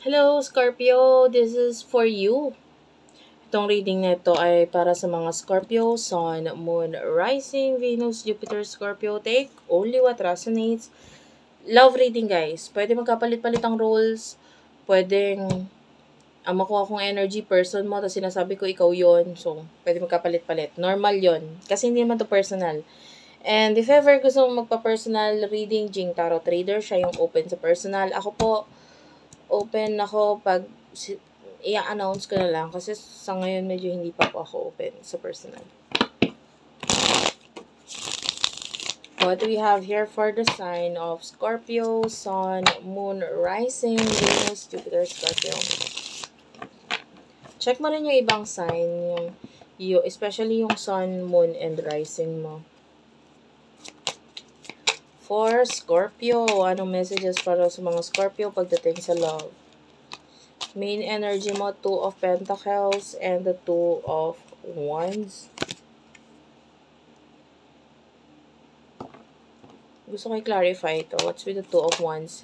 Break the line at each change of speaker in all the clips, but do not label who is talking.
Hello, Scorpio. This is for you. Itong reading na ito ay para sa mga Scorpio, Sun, Moon, Rising, Venus, Jupiter, Scorpio. Take only what resonates. Love reading, guys. Pwede magkapalit-palit ang roles. Pwedeng makuha kong energy person mo, tapos sinasabi ko ikaw yon. So, pwede magkapalit-palit. Normal yon. Kasi hindi naman to personal. And if ever gusto mong magpa-personal reading, Jing Tarot Trader, siya yung open sa personal. Ako po, open ako pag i-announce ko na lang kasi sa ngayon medyo hindi pa po ako open sa personal. What do we have here for the sign of Scorpio, Sun, Moon, Rising, Venus, Jupiter, Scorpio? Check mo rin yung ibang sign, especially yung Sun, Moon, and Rising mo. For Scorpio, anong messages para sa mga Scorpio pagdating sa love? Main energy mo, Two of Pentacles and the Two of Wands. Gusto ko i-clarify ito. What's with the Two of Wands?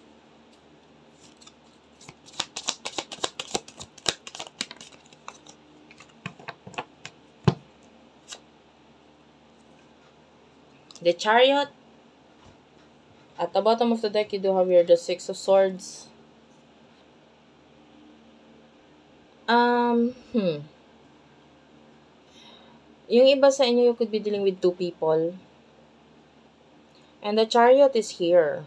The Chariot. At the bottom of the deck, you do have here the Six of Swords. Yung iba sa inyo, you could be dealing with two people. And the Chariot is here.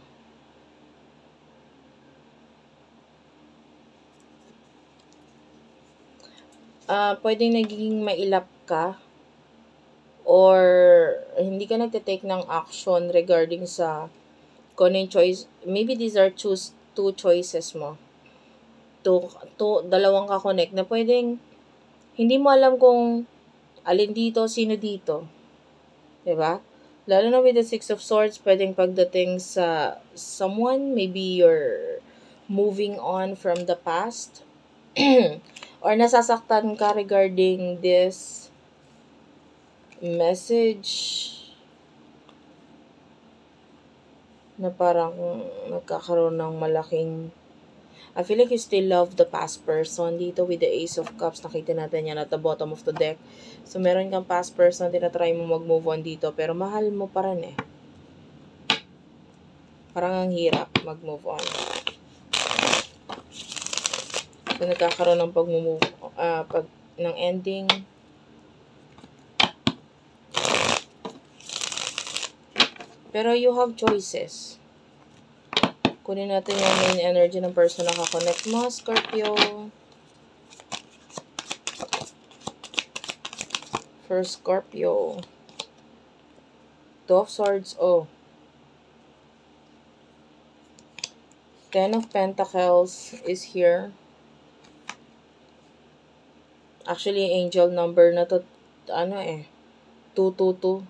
Pwedeng nagiging mailap ka or hindi ka nagte-take ng action regarding sa kung ano yung choice. Maybe these are two choices mo. Dalawang ka-connect na pwedeng hindi mo alam kung alin dito, sino dito. Diba? Lalo na with the Six of Swords, pwedeng pagdating sa someone, maybe you're moving on from the past. Or nasasaktan ka regarding this message na parang nagkakaroon ng malaking I feel like you still love the past person. Dito with the Ace of Cups, nakita natin yan at the bottom of the deck. So, meron kang past person, tinatry mo mag-move on dito, pero mahal mo pa rin eh. Parang ang hirap mag-move on. So, nagkakaroon ng ng ending. Pero you have choices. Kunin natin yung main energy ng person na kakonect mo, Scorpio. For Scorpio. Two of Swords, Ten of Pentacles is here. Actually, angel number na to, 222.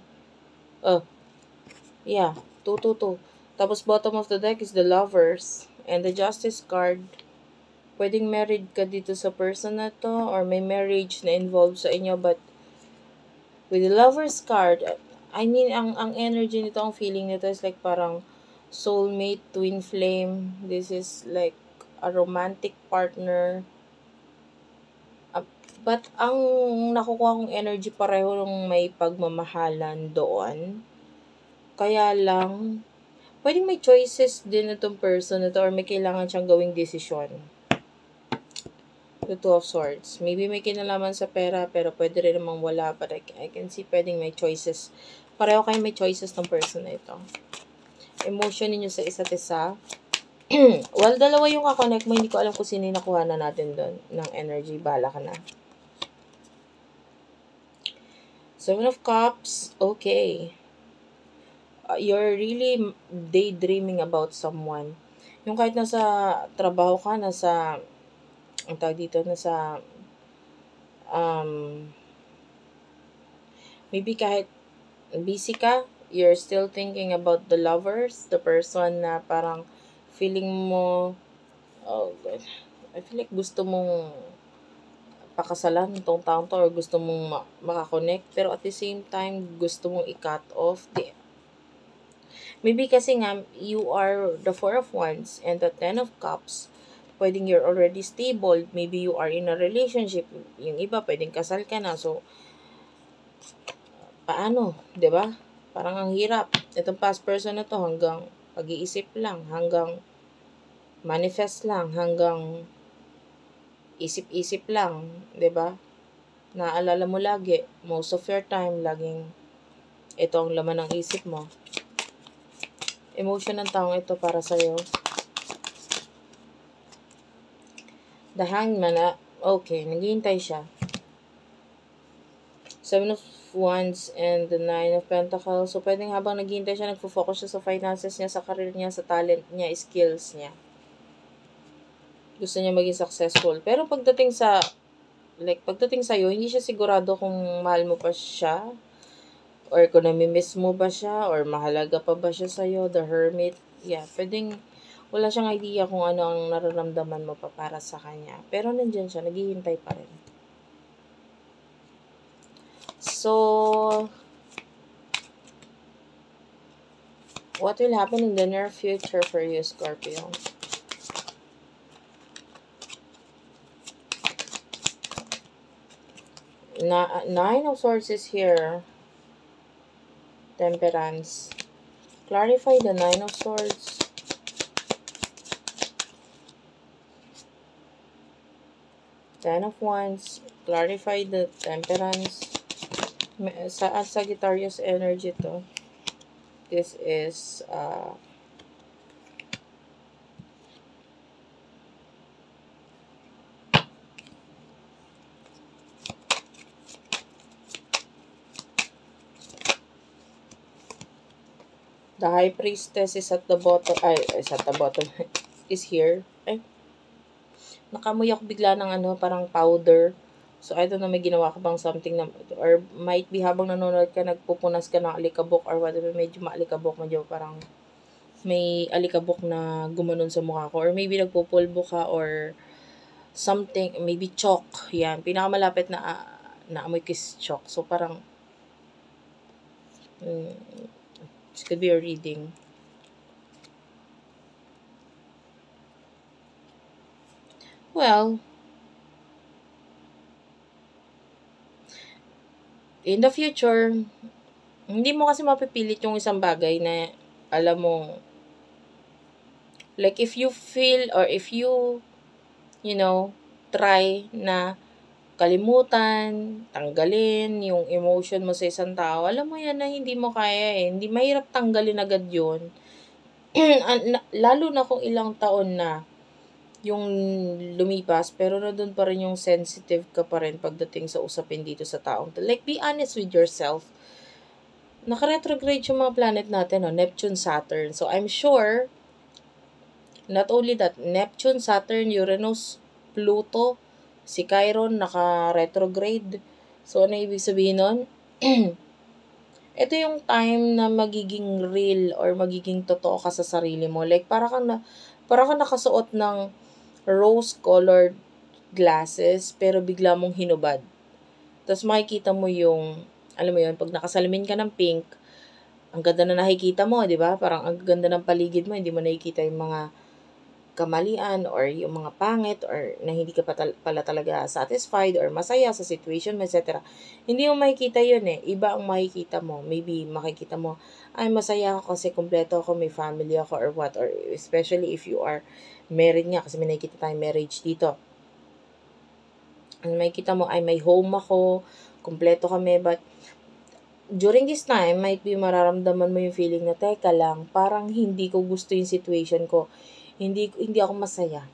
Yeah, 222. Tapos, bottom of the deck is the Lovers. And the Justice card. Pwedeng married ka dito sa person na to. Or may marriage na involved sa inyo. But, with the Lovers card, I mean, ang energy nito, ang feeling nito is like parang soulmate, twin flame. This is like a romantic partner. But, ang nakukuha kong energy pareho nung may pagmamahalan doon. Kaya lang, pwedeng may choices din itong person na to or may kailangan siyang gawing desisyon. The Two of Swords. Maybe may kinalaman sa pera pero pwede rin namang wala. But I can see pwedeng may choices. Pareho kayo may choices ng person na ito. Emotion ninyo sa isa't isa. Well, dalawa yung kakonect mo. Hindi ko alam kung sino yung nakuha na natin doon ng energy. Bala ka na. Seven of Cups. Okay. You're really daydreaming about someone. Yung kahit nasa trabaho ka, ang tawag dito, maybe kahit busy ka, you're still thinking about the lovers, the person na parang feeling mo, oh God, I feel like gusto mong pakasalan itong taong to or gusto mong makakonect, pero at the same time, gusto mong i-cut off maybe kasi nga, you are the Four of Wands and the Ten of Cups. pwedeng you're already stable. Maybe you are in a relationship. Yung iba, pwedeng kasal ka na. So, paano? 'Di ba? Parang ang hirap. Itong past person na to hanggang pag-iisip lang, hanggang manifest lang, hanggang isip-isip lang, 'di ba? Naalala mo lagi, most of your time, laging ito ang laman ng isip mo. Emotion ng taong ito para sa'yo. The Hangman, okay, naghihintay siya. 7 of Wands and the 9 of Pentacles. So, pwedeng habang naghihintay siya, nagfo-focus siya sa finances niya, sa career niya, sa talent niya, skills niya. Gusto niya maging successful. Pero pagdating sa'yo, hindi siya sigurado kung mahal mo pa siya, or kung namimiss mo ba siya, or mahalaga pa ba siya sa'yo, the Hermit. Yeah, pwedeng wala siyang idea kung ano ang nararamdaman mo pa para sa kanya. Pero nandyan siya, naghihintay pa rin. So, what will happen in the near future for you, Scorpio? Nine of Swords is here. Temperance. Clarify the Nine of Swords. Ten of Wands. Clarify the Temperance. Sa Sagittarius energy to. This is the High Priestess is at the bottom. Is at the bottom. Is here. Nakamoy ako bigla ng parang powder. So, I don't know, may ginawa ka bang something na, or might be habang nanonood ka, nagpupunas ka ng alikabok or whatever, medyo maalikabok, medyo parang may alikabok na gumanon sa mukha ko. Or maybe nagpupulbo ka or something, maybe chalk. Yan, pinakamalapit na amoy kiss chalk. So, parang, this could be a reading. Well, in the future, hindi mo kasi mapipilit yung isang bagay na, alam mo, like if you feel or if you try na kalimutan, tanggalin yung emotion mo sa isang tao, alam mo yan na hindi mo kaya eh. Hindi mahirap tanggalin agad yun. Lalo na kung ilang taon na yung lumipas, pero na doon pa rin yung sensitive ka pa rin pagdating sa usapin dito sa taong to. Like, be honest with yourself. Naka-retrograde yung mga planet natin, Neptune, Saturn. So, I'm sure, not only that, Neptune, Saturn, Uranus, Pluto, si Chiron, naka-retrograde. So, ano ibig sabihin nun? Ito yung time na magiging real or magiging totoo ka sa sarili mo. Like, para kang nakasuot ng rose-colored glasses, pero bigla mong hinubad. Tapos makikita mo yung, alam mo yun, pag nakasalamin ka ng pink, ang ganda na nakikita mo, di ba? Parang ang ganda ng paligid mo, hindi mo nakikita yung mga kamalian or yung mga pangit or na hindi ka pala talaga satisfied or masaya sa situation mo, etc. Hindi mo makikita yun eh. Iba ang makikita mo. Maybe makikita mo, ay masaya ako kasi kumpleto ako, may family ako or what. Or especially if you are married nga, kasi may nakikita tayong marriage dito. Ang makikita mo ay may home ako, kumpleto kami, but during this time, might be mararamdaman mo yung feeling na, teka lang, parang hindi ko gusto yung situation ko. Hindi ako masaya.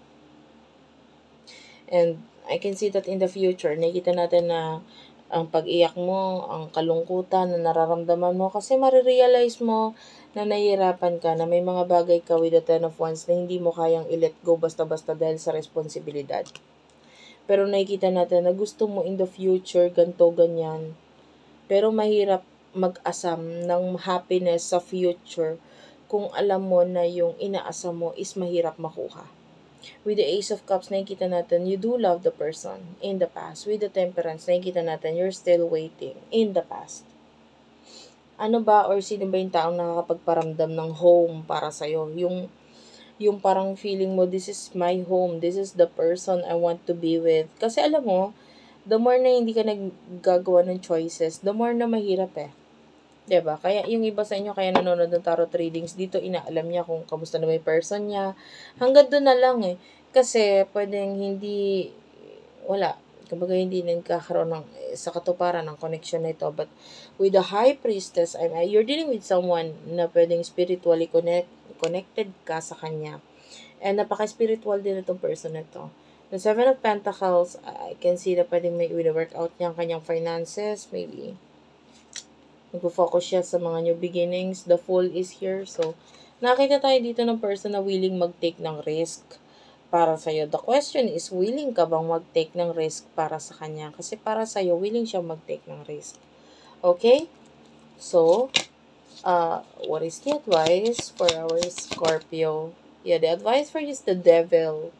And I can see that in the future, nakikita natin na ang pag-iyak mo, ang kalungkutan na nararamdaman mo, kasi marirealize mo na nahihirapan ka, na may mga bagay ka with the Ten of Wands na hindi mo kayang i-let go basta-basta dahil sa responsibilidad. Pero nakikita natin na gusto mo in the future, ganto, ganyan. Pero mahirap mag-asam ng happiness sa future kung alam mo na yung inaasam mo is mahirap makuha. With the Ace of Cups, nakikita natin, you do love the person in the past. With the Temperance, nakikita natin, you're still waiting in the past. Ano ba or sino ba yung taong nakakapagparamdam ng home para sa'yo? Yung yung parang feeling mo, this is my home, this is the person I want to be with. Kasi alam mo, the more na hindi ka naggagawa ng choices, the more na mahirap eh. 'Di ba? Kaya yung iba sa inyo kaya nanonood ng tarot readings, dito inaalam niya kung kamusta na may person niya. Hanggang doon na lang eh. Kasi pwedeng hindi, wala. Kumbaga hindi nagkakaroon ng, sa katuparan ng connection na ito. But with the High Priestess, you're dealing with someone na pwedeng spiritually connected ka sa kanya. And napaka-spiritual din itong person na ito. The Seven of Pentacles, I can see na pwedeng may work out niya ang kanyang finances, maybe nag-focus siya sa mga new beginnings. The Fool is here. So, nakita tayo dito ng person na willing mag-take ng risk para sa'yo. The question is, willing ka bang mag-take ng risk para sa kanya? Kasi para sa'yo, willing siya mag-take ng risk. Okay? So, what is the advice for our Scorpio? Yeah, the advice for you is the Devil.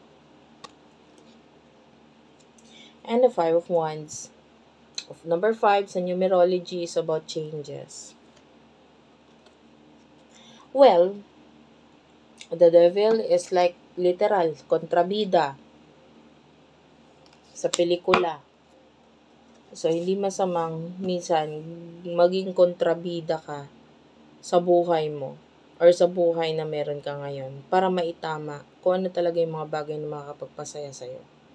And the Five of Wands. Number 5 sa numerology is about changes. Well, the Devil is like literal, kontrabida sa pelikula. So, hindi masamang minsan maging kontrabida ka sa buhay mo or sa buhay na meron ka ngayon para maitama kung ano talaga yung mga bagay na makakapagpasaya sa'yo.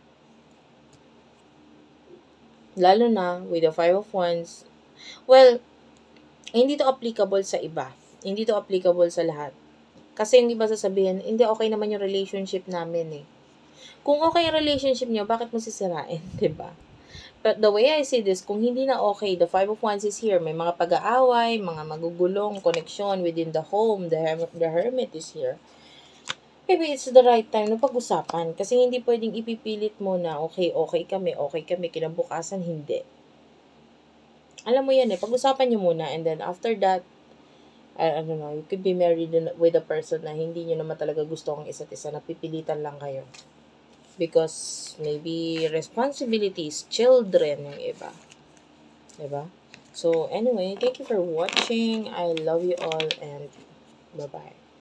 Lalo na with the Five of Wands. Well, hindi to applicable sa iba. Hindi to applicable sa lahat. Kasi yung iba sasabihin, hindi okay naman yung relationship namin eh. Kung okay yung relationship nyo, bakit mo sisirain? Diba? But the way I see this, kung hindi na okay, the Five of Wands is here. May mga pag-aaway, mga magugulong, connection within the home, the Hermit is here. Maybe it's the right time na pag-usapan. Kasi hindi pwedeng ipipilit mo na okay kami, kinabukasan, hindi. Alam mo yan eh, pag-usapan nyo muna, and then after that, I don't know, you could be married with a person na hindi nyo naman talaga gusto ang isa't isa, napipilitan lang kayo. Because maybe responsibilities, children, yung iba. Diba? So, anyway, thank you for watching. I love you all, and bye-bye.